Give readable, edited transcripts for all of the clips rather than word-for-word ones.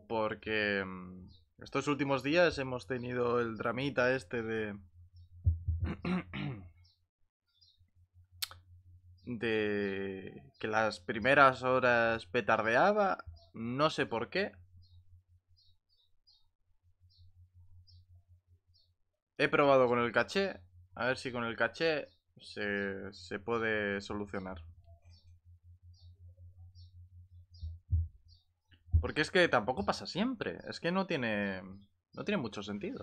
porque estos últimos días hemos tenido el dramita este de que las primeras horas petardeaba, no sé por qué. He probado con el caché, a ver si con el caché se puede solucionar. Porque es que tampoco pasa siempre, es que no tiene mucho sentido.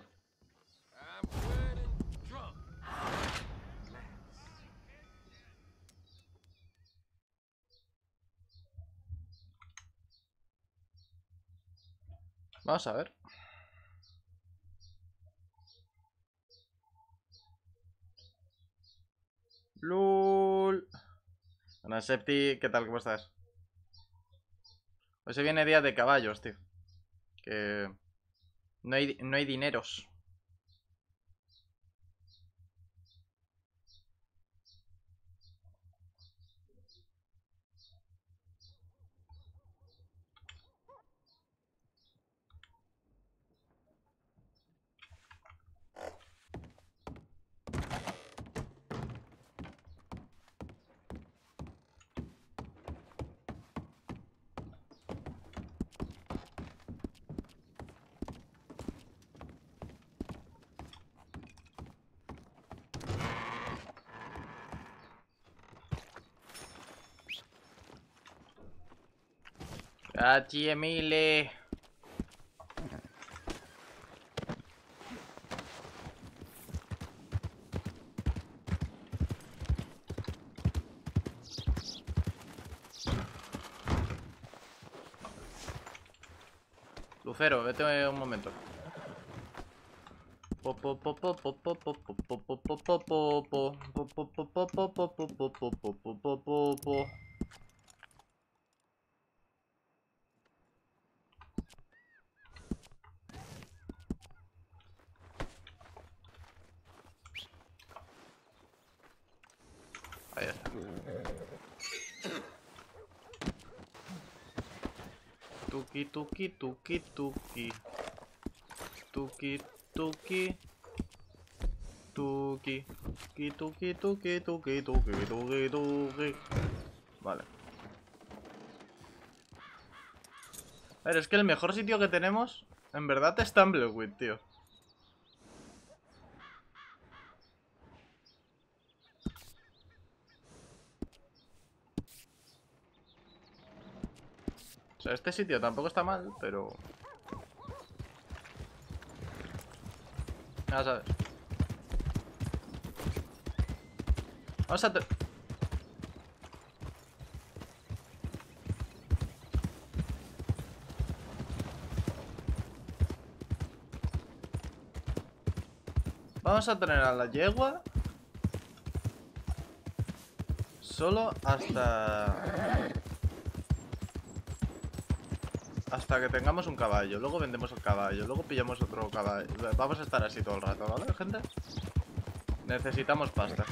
Vamos a ver. LOL. Ana Septi, ¿qué tal? ¿Cómo estás? Hoy se viene día de caballos, tío. Que no hay dineros. Grazie Emile. Lucero, vete un momento. Ahí está. Tuki, tuki, tuki, tuki. Tuki, tuki. Tuki. Tuki, tuki, tuki, tuki, tuki, tuki, tuki. Vale. A ver, es que el mejor sitio que tenemos, en verdad, es Tumbleweed, tío. O sea, este sitio tampoco está mal, pero... Ya sabes. Vamos a... Vamos a tener a la yegua solo hasta que tengamos un caballo. Luego vendemos el caballo, luego pillamos otro caballo. Vamos a estar así todo el rato, ¿vale, gente? Necesitamos pasta.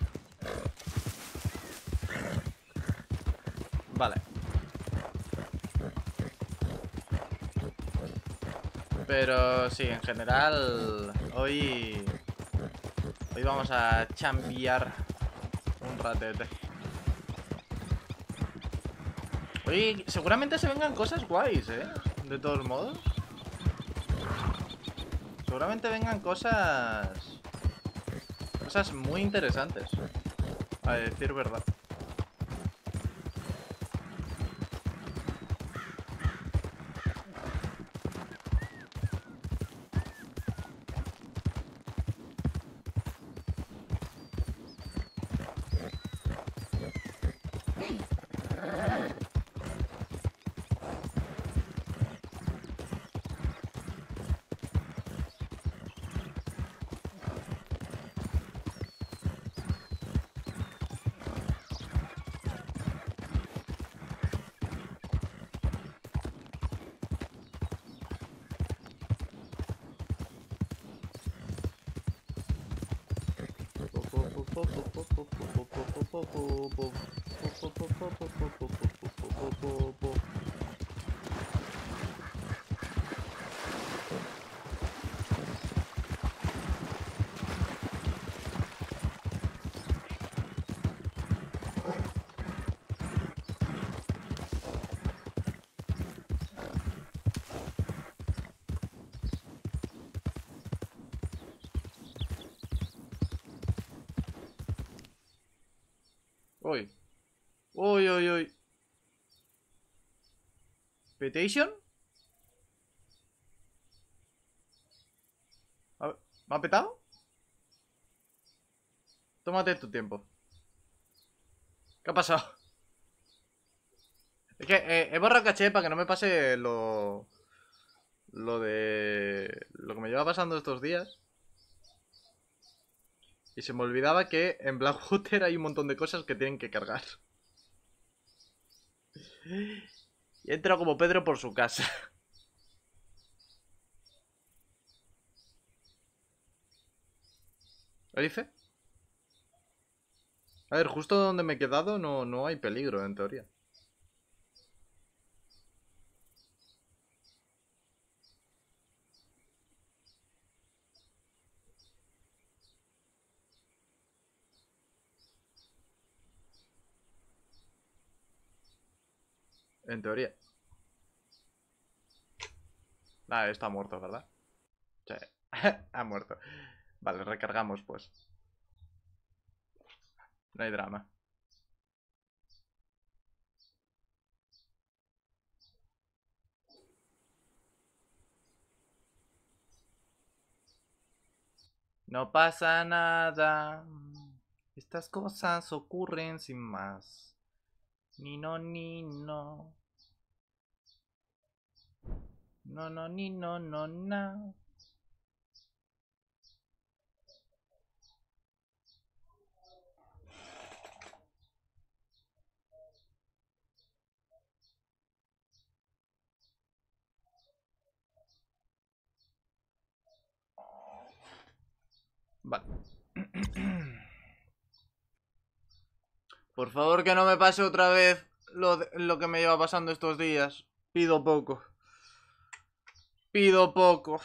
Vale. Pero sí, en general, hoy vamos a chambear un ratete. Oye, seguramente se vengan cosas guays, ¿eh? De todos modos. Seguramente vengan cosas muy interesantes, a decir verdad. Uy. Uy, uy, uy. ¿Petition? A ver, ¿me ha petado? Tómate tu tiempo. ¿Qué ha pasado? Es que he borrado caché para que no me pase lo de... Lo que me lleva pasando estos días. Y se me olvidaba que en Blackwater hay un montón de cosas que tienen que cargar. Y he entrado como Pedro por su casa. ¿Lo dice? A ver, justo donde me he quedado no hay peligro, en teoría. En teoría. Ah, está muerto, ¿verdad? Sí. Ha muerto. Vale, recargamos pues. No hay drama. No pasa nada. Estas cosas ocurren sin más. Ni no, ni no. No, no, ni no, no, no. Vale. Por favor, que no me pase otra vez lo que me lleva pasando estos días. Pido poco. Pido poco.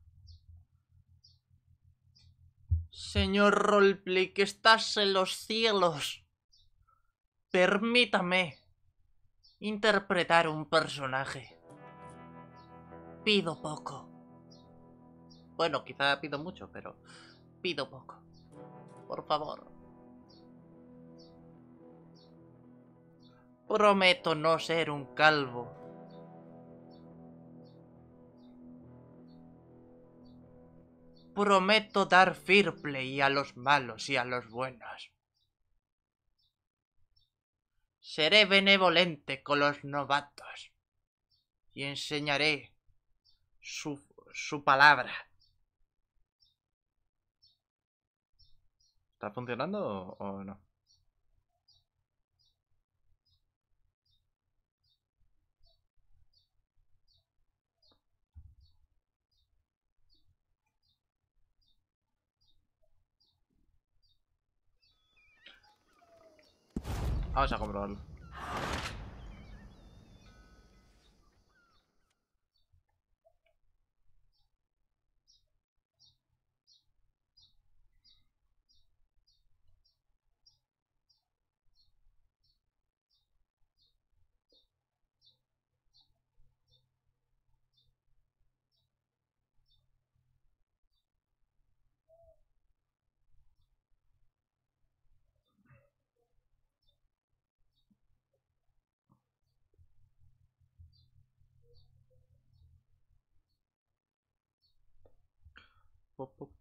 Señor Roleplay, que estás en los cielos. Permítame interpretar un personaje. Pido poco. Bueno, quizá pido mucho, pero pido poco. Por favor. Prometo no ser un calvo. Prometo dar fair play a los malos y a los buenos. Seré benevolente con los novatos y enseñaré su palabra. ¿Está funcionando o no? Vamos a comprobarlo. pop, pop.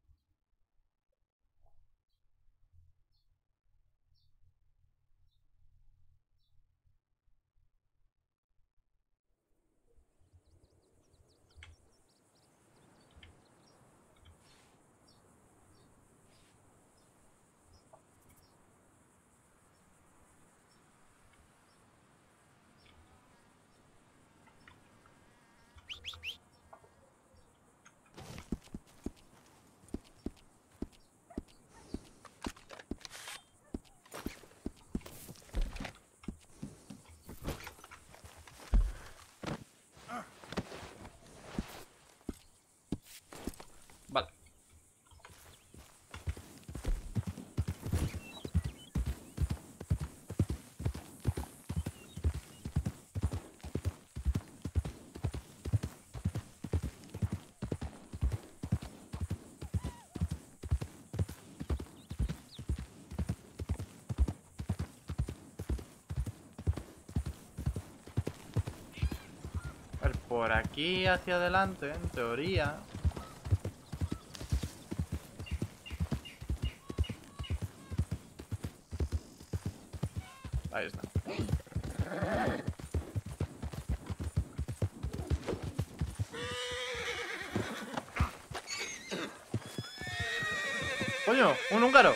Vale. A ver, por aquí hacia adelante, en teoría. Ahí está. ¡Coño! ¡Un húngaro!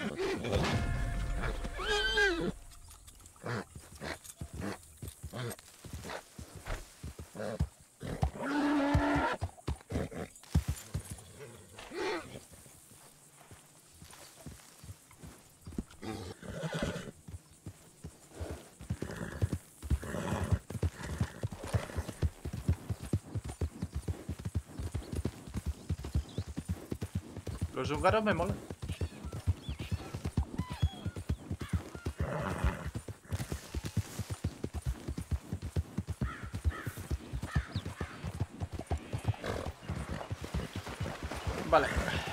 Los húngaros me molan. Vale.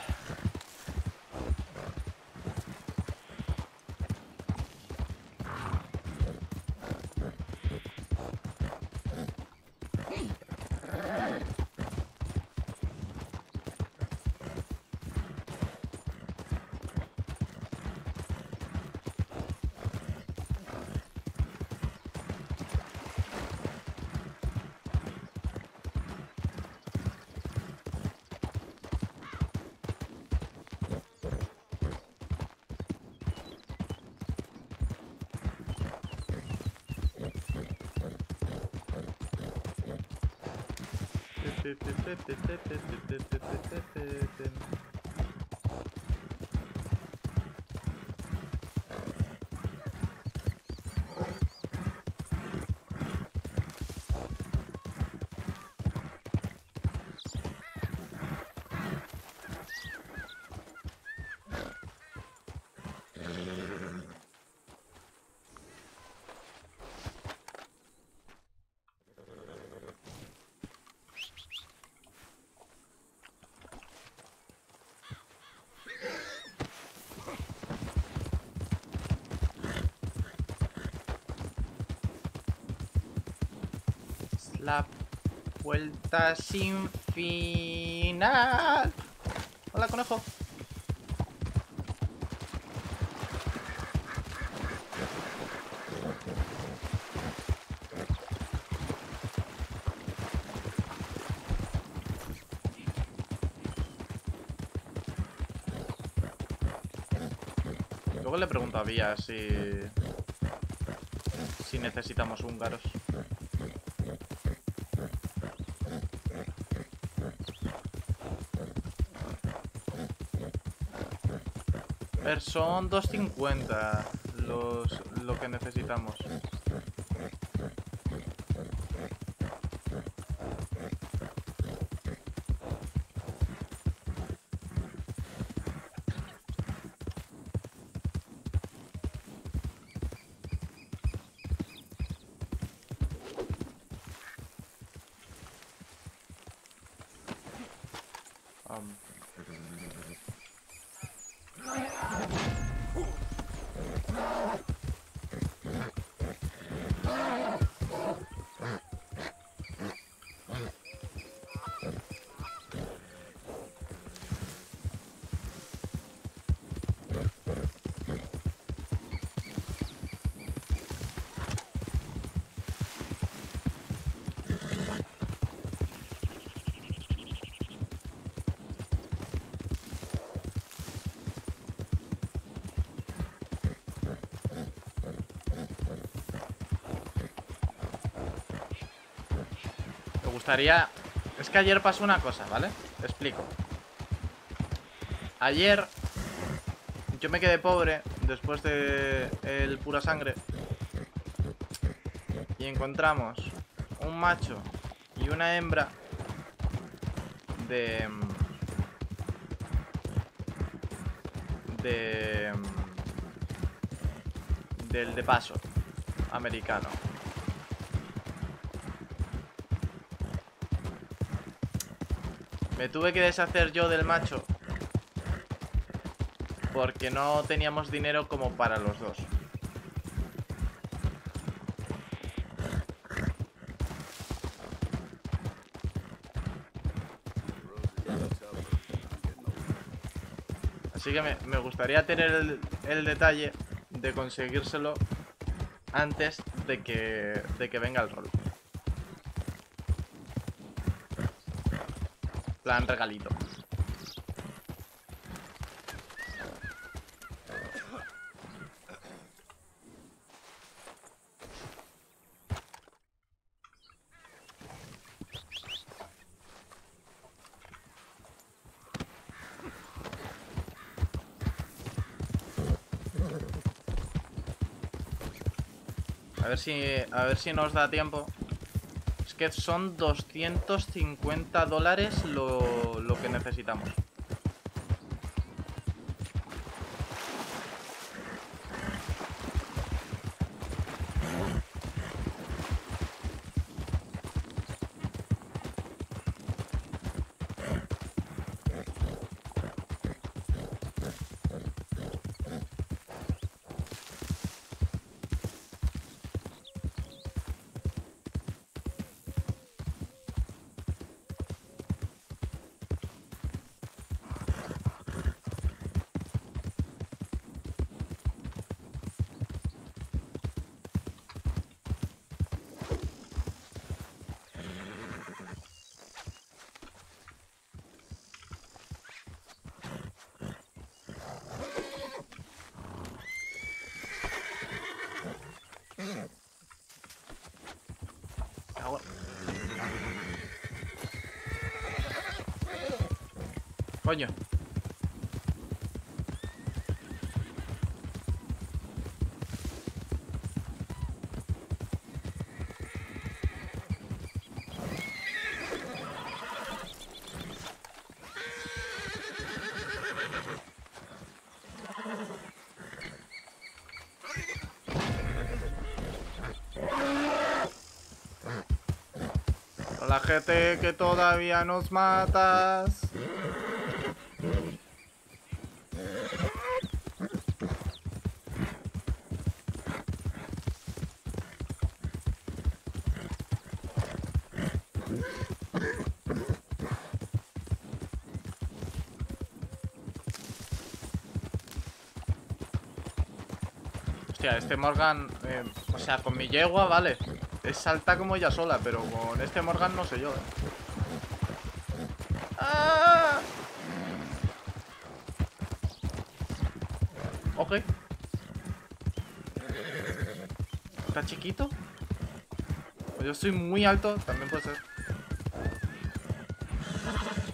La vuelta sin final. Hola, conejo. Luego le pregunto a Vía si necesitamos húngaros. A ver, son 250 lo que necesitamos. Me gustaría... Es que ayer pasó una cosa, ¿vale? Te explico. Ayer yo me quedé pobre después de el pura sangre y encontramos un macho y una hembra de del de paso americano. Me tuve que deshacer yo del macho porque no teníamos dinero como para los dos. Así que me gustaría tener el detalle de conseguírselo antes de que venga el rol. Plan regalito. A ver si nos da tiempo. Es que son 250 dólares lo que necesitamos. Coño. La gente que todavía nos matas. Hostia, este Morgan, o sea, con mi yegua, vale. Es salta como ella sola, pero con este Morgan no sé yo, ¡Ah! Ok. ¿Está chiquito? O yo soy muy alto, también puede ser.